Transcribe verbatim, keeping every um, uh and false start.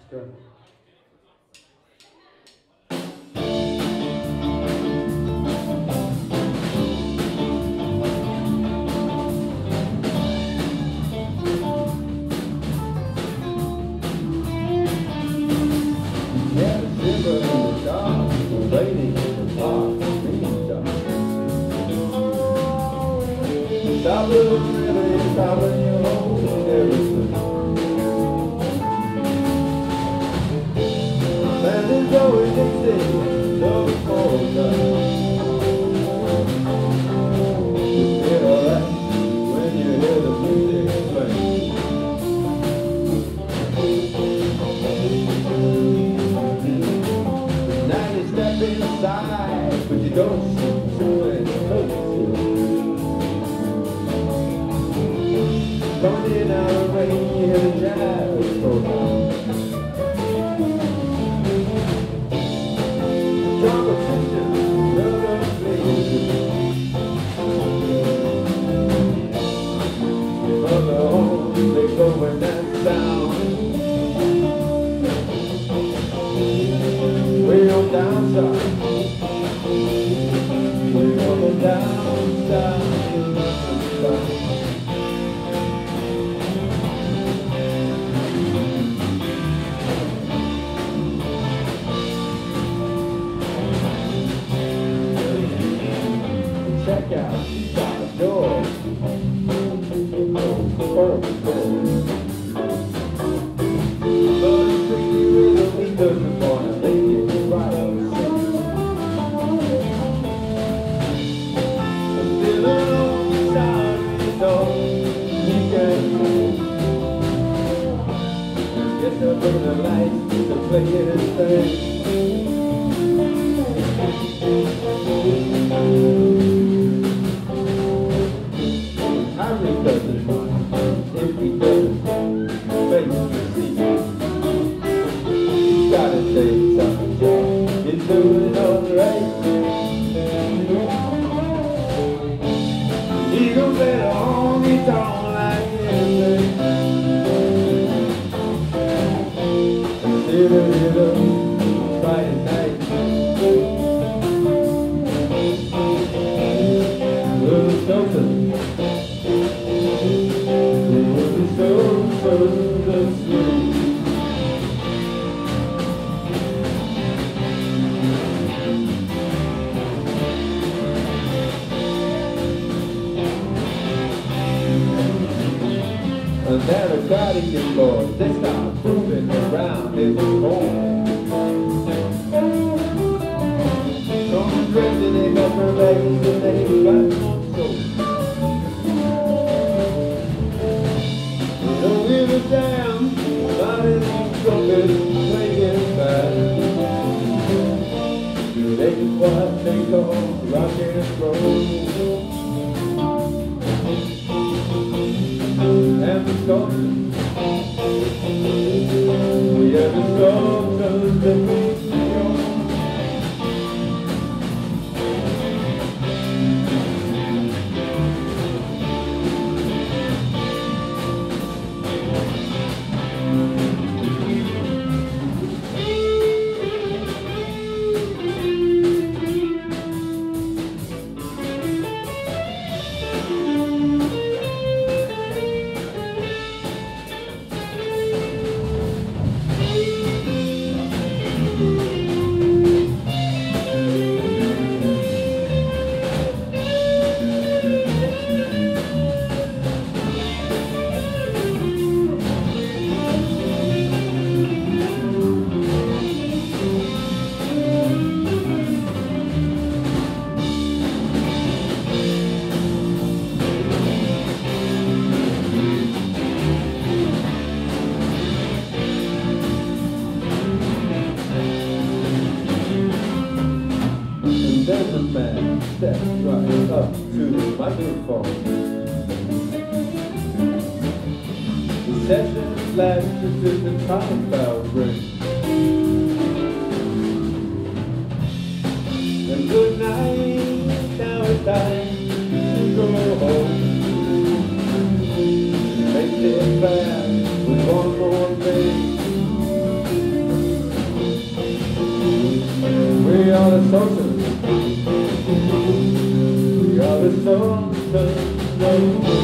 Good. Yeah, the shiver in the dark, waiting in the park, being dark. Stop the river, stop in your home and everything. Man is always in sin, so for God. You feel alright when you hear the music playing. Now you step inside, but you don't seem to encourage you. Coming out of rain, you hear the jazz program. Competition, rubber blades. From the home, they go and dance down. Way on down south. Way on down south in London. Check out the door. Oh, oh, oh. But it's pretty rhythm, he doesn't wanna make it right. I'm still alone inside the door. He can move. Guess I'll bring the lights to play his thing. Harry doesn't mind if he doesn't face the sea. You gotta take some joy, you're doing alright. He gon' play the honky tonk like anything. Little, little, Friday night. Little Sultans. And now the guardian boys, they start moving around in the home. Come drifting, they got their legs and they got no soul. They don't give a damn about any trumpet playing bad. They do what they call rock and roll. And the Sultans, we are the Sultans that we own. There's a man steps right up to the microphone. The session lasts just as the time bell rings. And good night, now it's time to go home. Make it fast with one more thing. are the Sultans. We are the Sultans of